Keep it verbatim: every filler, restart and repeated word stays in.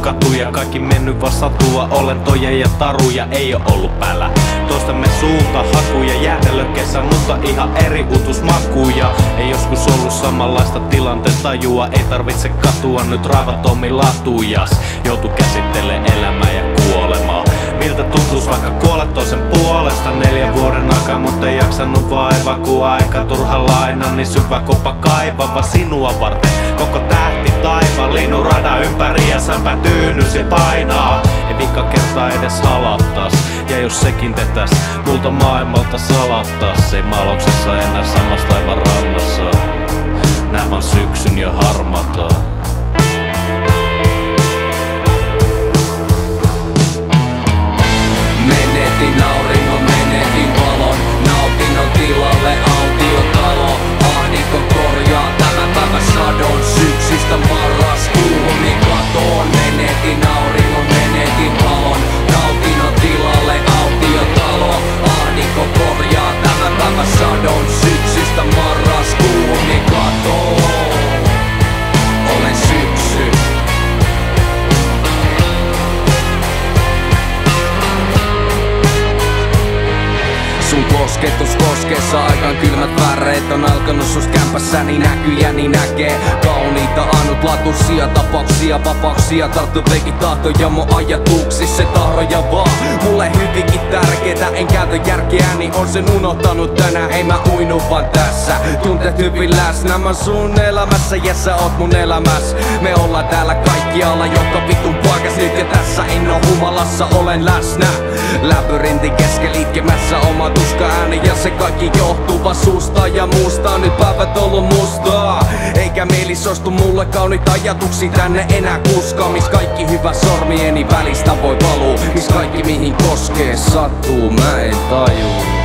katuja, kaikki mennyt vaan satua. Olentoja ja taruja ei oo ollut päällä. Toistamme suunta hakuja, jäätelö kesä, mutta ihan eri utusmakuja. Ei joskus ollut samanlaista tilanteen tajua, ei tarvitse katua nyt raivatommi latujas. Joutu käsittelee elämää ja kuolemaa. Miltä tuntuis vaikka kuolet toisen puolesta neljän vuoden aikaa, mutta ei jaksanut vaivaa, kun aika turha laina, niin syvä koppa kaivava sinua varten. Koko tähti taivaan, linnun rada ympäri ja sämpä tyynys ja painaa. Ei vika kertaa edes halattas, ja jos sekin tetäs, multa maailmalta salattas. Ei maalauksessa enää samassa taivaan rannassa, nää vaan syksyn jo harmataa. Menetin auringon, menetin valon, nautinnon tilalle autiotalo. Ahdinko korjaa tämän päivän sadon, syksystä marraskuuhun katoon. Menetin auringon, menetin valon, nautinnon tilalle autiotalo. Ahdinko korjaa tämän päivän sadon, syksystä marraskuuhun katoon. Olen syksy. Sun kosketus koskeessa aikaan kylmät väreet on alkanut sus kämpässäni näkyjäni näkee. Kauniita ainutlaatuisia tapauksia, vapauksia, tarttu veki tahtoja mun ajatuksissa, se tahroja vaan mulle hyvinkin tärkeetä. En käytä järkeäni, on sen unohtanut tänään, ei mä uinu vaan tässä. Tunteet hyvin läsnä, mä sun elämässä ja sä oot mun elämässä. Me ollaan täällä kaikkialla, joka vitun paikas nyt ja tässä en oo humalassa, olen läsnä. Labyrintin kesken itkemässä oma tuska ääni ja se kaikki johtuu vaan susta ja muusta. Nyt päivät ollut mustaa, eikä mieli sostu mulle kauniita ajatuksia tänne enää kuskaa. Mis kaikki hyvä sormieni välistä voi valuu, mis kaikki mihin koskee sattuu, mä en tajuu.